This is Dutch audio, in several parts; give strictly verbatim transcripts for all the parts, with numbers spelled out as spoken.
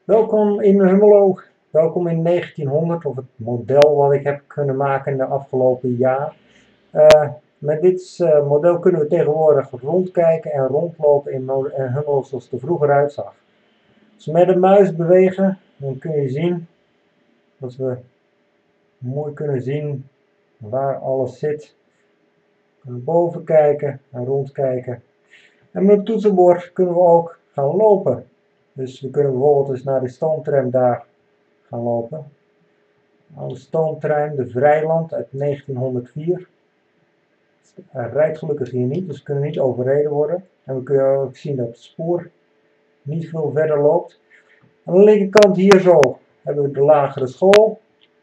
Welkom in Hummelo, welkom in negentienhonderd, of het model wat ik heb kunnen maken in de afgelopen jaar. Uh, met dit uh, model kunnen we tegenwoordig rondkijken en rondlopen in, in Hummelo zoals het er vroeger uitzag. Als we met de muis bewegen, dan kun je zien dat we mooi kunnen zien waar alles zit. We kunnen boven kijken en rondkijken. En met het toetsenbord kunnen we ook gaan lopen. Dus we kunnen bijvoorbeeld eens naar de stoomtram daar gaan lopen. De stoomtram, de Vrijland uit negentienhonderdvier. Hij rijdt gelukkig hier niet, dus we kunnen niet overreden worden. En we kunnen ook zien dat het spoor niet veel verder loopt. Aan de linkerkant hier zo hebben we de lagere school.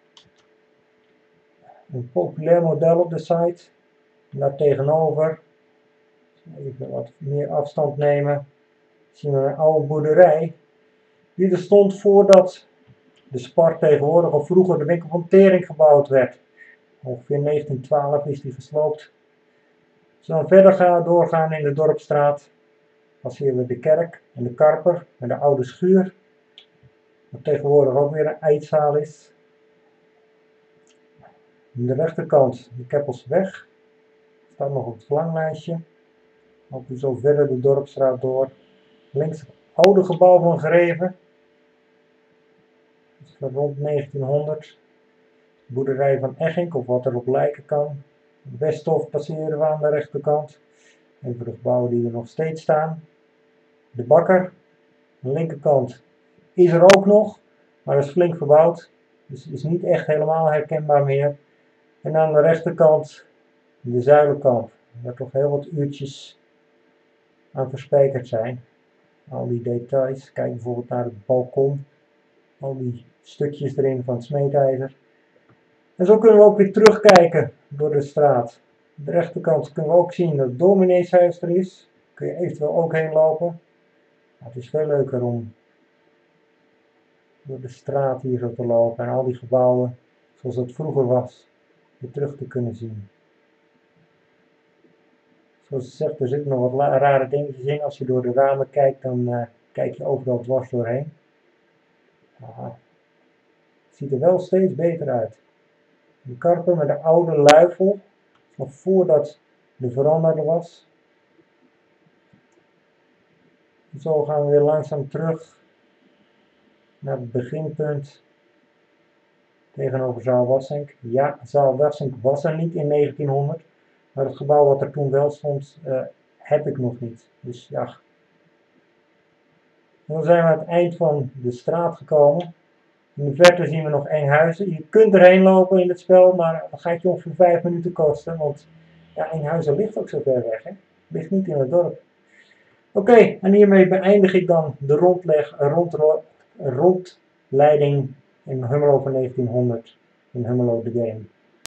Een populair model op de site. En daar tegenover, even wat meer afstand nemen, zien we een oude boerderij. Die er stond voordat de Spar tegenwoordig, of vroeger de winkel van Tering gebouwd werd. Ongeveer negentientwaalf is die gesloopt. Als we dan verder gaan, doorgaan in de Dorpstraat, passeren we de kerk en de Karper en de oude schuur. Wat tegenwoordig ook weer een eetzaal is. Aan de rechterkant de Keppelsweg. Staat nog op het verlanglijstje. Lopen we zo verder de Dorpstraat door. Links het oude gebouw van Greven. Van rond negentienhonderd. Boerderij van Eggink, of wat erop lijken kan. Westhof passeren we aan de rechterkant. Een van de gebouwen die er nog steeds staan. De Bakker. Aan de linkerkant is er ook nog, maar is flink verbouwd. Dus is niet echt helemaal herkenbaar meer. En aan de rechterkant de Zuilenkamp. Waar toch heel wat uurtjes aan verspijkerd zijn. Al die details. Kijk bijvoorbeeld naar het balkon. Al die stukjes erin van het smeedijzer. En zo kunnen we ook weer terugkijken door de straat. Aan de rechterkant kunnen we ook zien dat het domineeshuis er is. Daar kun je eventueel ook heen lopen. Maar het is veel leuker om door de straat hier zo te lopen en al die gebouwen zoals het vroeger was weer terug te kunnen zien. Zoals ik zeg, er zitten nog wat rare dingetjes in. Als je door de ramen kijkt, dan uh, kijk je overal dwars doorheen. Aha. Het ziet er wel steeds beter uit. De Karper met de oude luifel, nog voordat de veranderde was. En zo gaan we weer langzaam terug naar het beginpunt tegenover Zaal Wassink. Ja, Zaal Wassink was er niet in negentienhonderd, maar het gebouw wat er toen wel stond, uh, heb ik nog niet. Dus ja. En dan zijn we aan het eind van de straat gekomen. In de verte zien we nog Enkhuizen. Je kunt erheen lopen in het spel, maar dat gaat je ongeveer vijf minuten kosten. Want ja, Enkhuizen ligt ook zo ver weg. Hè? Ligt niet in het dorp. Oké, okay, en hiermee beëindig ik dan de rondleg, rond, rondleiding in Hummelo van negentienhonderd. In Hummelo the Game.